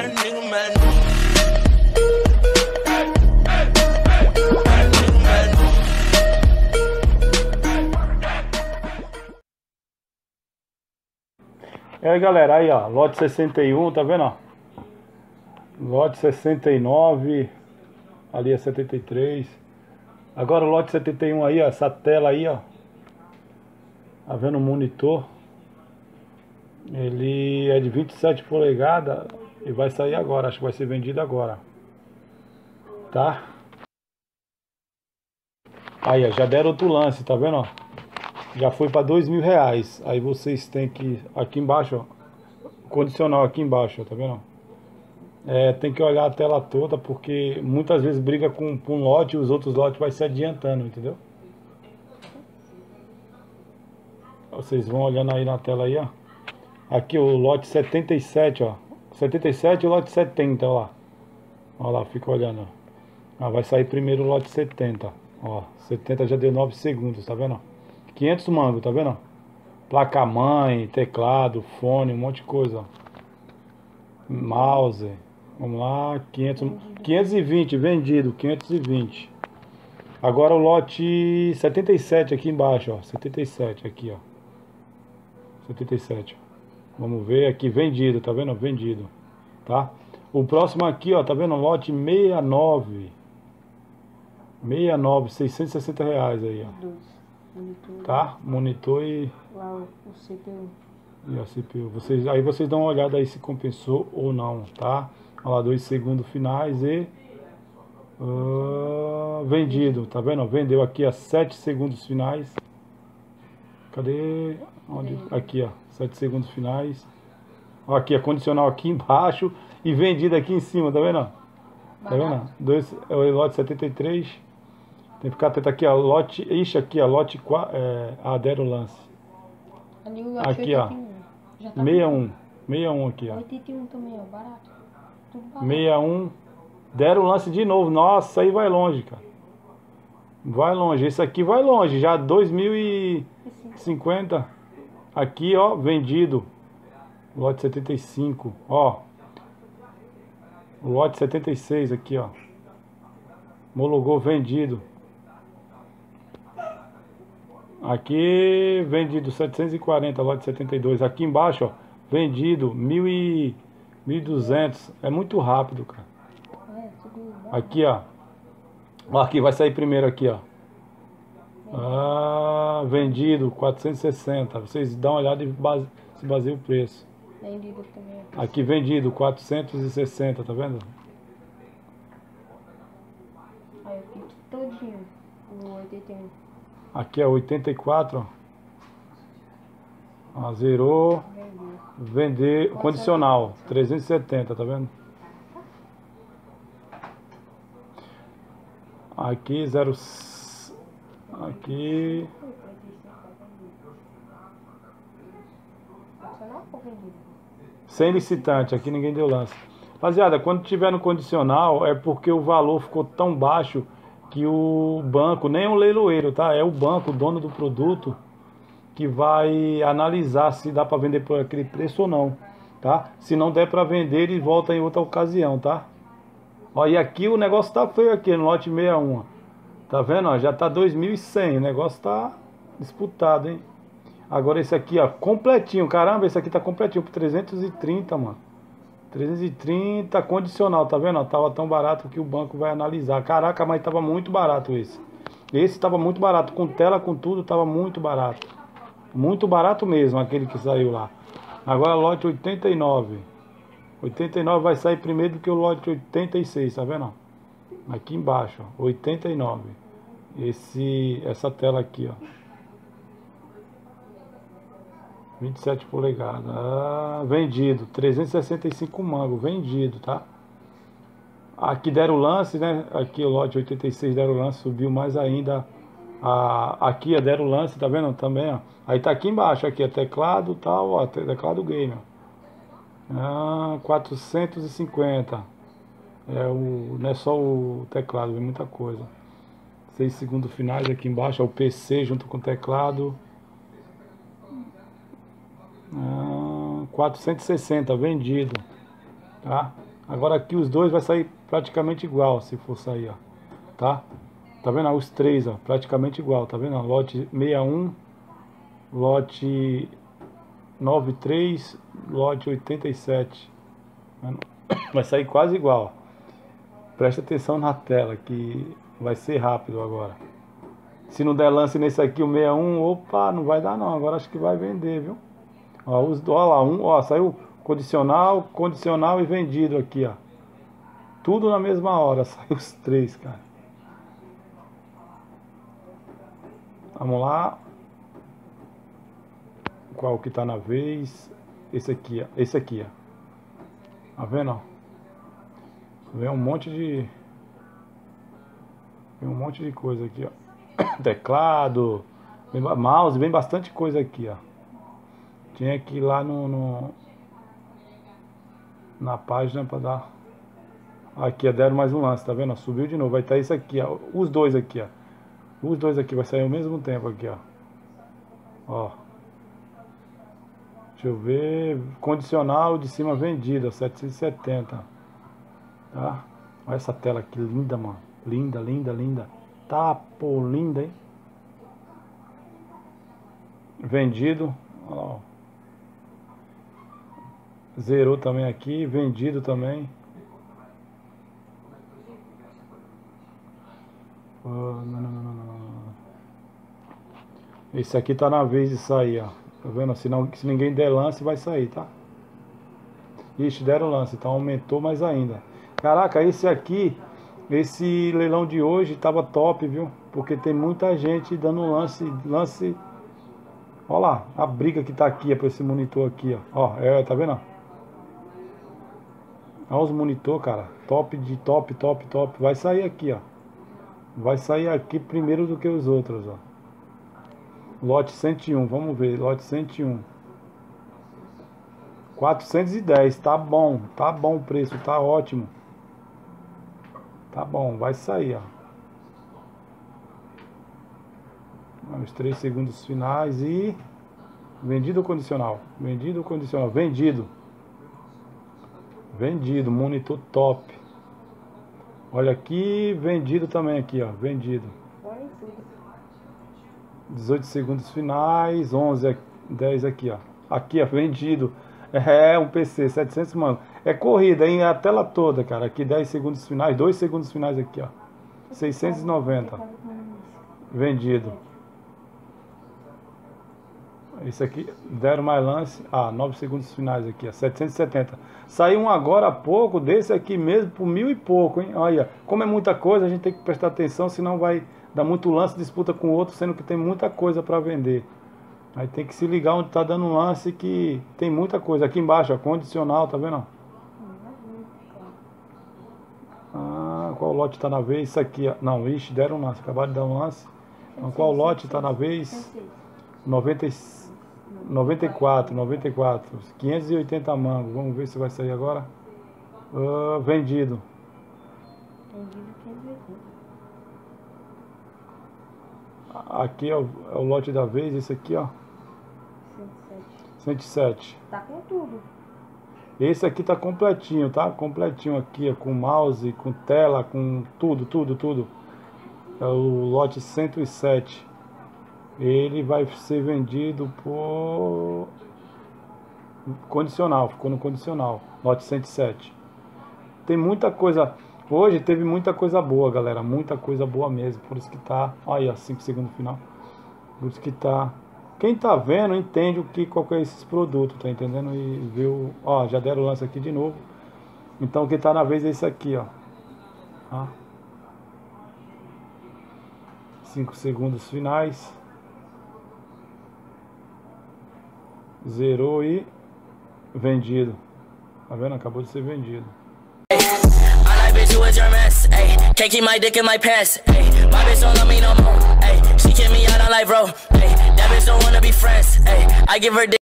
E aí galera, aí ó, lote 61, tá vendo ó? Lote 69, ali é 73. Agora o lote 71 aí ó, essa tela aí ó, tá vendo o monitor? Ele é de 27 polegadas e vai sair agora, acho que vai ser vendido agora, tá? Aí ó, já deram outro lance, tá vendo ó? Já foi para R$ 2.000. Aí vocês têm que, aqui embaixo ó, condicional aqui embaixo, ó, tá vendo? Tem que olhar a tela toda, porque muitas vezes briga com um lote e os outros lotes vai se adiantando, entendeu? Vocês vão olhando aí na tela aí, ó. Aqui o lote 77, ó. 77 e o lote 70, ó lá. Ó lá, fica olhando, ó. Vai sair primeiro o lote 70, ó. 70 já deu 9 segundos, tá vendo? 500 mangos, tá vendo? Placa-mãe, teclado, fone, um monte de coisa, ó. Mouse. Vamos lá, 520 vendido, 520. Agora o lote 77 aqui embaixo, ó. 77 aqui, ó. 77. Vamos ver aqui, vendido, tá vendo? Vendido, tá? O próximo aqui, ó, tá vendo? Lote 69. 69, R$ 660 aí, ó. Tá? Monitor e... lá o CPU. E a CPU. Aí vocês dão uma olhada aí se compensou ou não, tá? Olha lá, 2 segundos finais e... vendido, tá vendo? Vendeu aqui a 7 segundos finais. Cadê? Onde? Aqui, ó, 7 segundos finais. Ó, aqui, a condicional aqui embaixo e vendido aqui em cima, tá vendo? Tá vendo? É o lote 73. Tem que ficar atento aqui, ó, lote, ixi, aqui, ó, lote 4, adero lance. Aqui, ó, 61, 61 aqui, ó. 81 também, ó, barato. Tudo barato. 61, deram lance de novo. Nossa, aí vai longe, cara. Vai longe, esse aqui vai longe, já 2050. Aqui, ó, vendido. Lote 75, ó. Lote 76 aqui, ó. Homologou, vendido. Aqui, vendido 740, lote 72. Aqui embaixo, ó, vendido 1.200. É muito rápido, cara. Aqui, ó. Aqui vai sair primeiro aqui, ó. Vendido 460. Vocês dão uma olhada e se baseia o preço. Vendido também. Aqui vendido 460, tá vendo? Aí eu pinto todinho o 81. Aqui é 84, ó. Zerou. Vender condicional 370, tá vendo? Aqui 0. Aqui sem licitante, aqui ninguém deu lance. Rapaziada, quando tiver no condicional é porque o valor ficou tão baixo que o banco, nem o leiloeiro, tá? É o banco, o dono do produto, que vai analisar se dá para vender por aquele preço ou não, tá? Se não der para vender, ele volta em outra ocasião, tá? Ó, e aqui o negócio tá feio aqui no lote 61, ó. Tá vendo, ó? Já tá 2.100, o negócio tá disputado, hein? Agora esse aqui, ó, completinho, caramba, esse aqui tá completinho por 330, mano. 330 condicional, tá vendo? Ó, tava tão barato que o banco vai analisar. Caraca, mas tava muito barato esse. Esse tava muito barato, com tela, com tudo, tava muito barato. Muito barato mesmo, aquele que saiu lá. Agora lote 89. 89 vai sair primeiro do que o lote 86, tá vendo? Aqui embaixo, ó, 89. Essa tela aqui, ó. 27 polegadas. Vendido. 365 mangos. Vendido, tá? Aqui deram lance, né? Aqui o lote 86 deram lance. Subiu mais ainda. Aqui deram lance, tá vendo? Também, ó. Aí tá aqui embaixo. Aqui é teclado tal, ó. Teclado gamer. 450. Não é só o teclado, vem muita coisa. 6 segundos finais aqui embaixo. É o PC junto com o teclado. 460 vendido, tá? Agora aqui os dois vai sair praticamente igual, se for sair, ó. Tá? Tá vendo? Os três, ó, praticamente igual, tá vendo? Lote 61, lote 93, lote 87. Vai sair quase igual. Presta atenção na tela, que vai ser rápido agora. Se não der lance nesse aqui, o 61, opa, não vai dar não. Agora acho que vai vender, viu? Ó, ó lá, ó, saiu condicional, condicional e vendido aqui, ó. Tudo na mesma hora, saiu os três, cara. Vamos lá. Qual que tá na vez? Esse aqui, ó. Esse aqui, ó. Tá vendo, ó? Vem um monte de... Vem um monte de coisa aqui, ó. Teclado, mouse, vem bastante coisa aqui, ó. Tinha que ir lá na página pra dar... Aqui, ó, deram mais um lance, tá vendo? Subiu de novo, vai estar isso aqui, ó. Os dois aqui, ó. Os dois aqui vai sair ao mesmo tempo aqui, ó. Ó. Deixa eu ver. Condicional de cima vendido, 770. Tá? Olha essa tela aqui, linda, mano. Linda, linda, linda. Tá, pô, linda, hein? Vendido. Ó. Zerou também aqui. Vendido também. Esse aqui tá na vez de sair, ó. Tá vendo? Se ninguém der lance, vai sair, tá? Ixi, deram lance, então aumentou mais ainda. Caraca, esse aqui, esse leilão de hoje tava top, viu? Porque tem muita gente dando lance. Olha lá, a briga que tá aqui, é pra esse monitor aqui, ó. Ó, tá vendo? Olha os monitor, cara. Top de top, top, top. Vai sair aqui, ó. Vai sair aqui primeiro do que os outros, ó. Lote 101, vamos ver, lote 101. 410, tá bom o preço, tá ótimo. Tá bom, vai sair, ó. Os 3 segundos finais e... Vendido condicional, vendido condicional, vendido. Vendido, monitor top. Olha aqui, vendido também aqui, ó, vendido. 18 segundos finais, 11, 10 aqui, ó. Aqui, ó, vendido. É um PC, 700, mano. É corrida, hein? A tela toda, cara. Aqui 10 segundos finais, 2 segundos finais aqui, ó. 690. Vendido. Esse aqui, deram mais lance. 9 segundos finais aqui, ó. 770. Saiu um agora há pouco, desse aqui mesmo, por 1000 e pouco, hein? Olha, como é muita coisa, a gente tem que prestar atenção, senão vai dar muito lance, disputa com o outro, sendo que tem muita coisa para vender. Aí tem que se ligar onde tá dando lance, que tem muita coisa. Aqui embaixo, ó, condicional, tá vendo? Qual lote tá na vez? Isso aqui, ó. Não, ixi, deram um lance, acabaram de dar um lance. Então, qual lote tá na vez? 94, 580 mangos. Vamos ver se vai sair agora. Vendido. Aqui é o lote da vez, esse aqui, ó. 107. Tá com tudo. Esse aqui tá completinho, tá? Completinho aqui, ó, com mouse, com tela, com tudo, tudo, tudo. É o lote 107. Ele vai ser vendido por condicional, ficou no condicional. Lote 107. Tem muita coisa. Hoje teve muita coisa boa, galera. Muita coisa boa mesmo. Por isso que tá. Olha aí, 5 segundos final. Por isso que tá. Quem tá vendo entende qual que é esses produtos, tá entendendo? E viu. Ó, já deram o lance aqui de novo. Então quem tá na vez é esse aqui, ó. 5 segundos finais. Zerou e vendido. Tá vendo? Acabou de ser vendido. Bitch, you was your mess, ayy. Can't keep my dick in my pants, ayy. My bitch don't love me no more, ayy. She kick me out on life, bro, ayy. That bitch don't wanna be friends, ayy. I give her dick.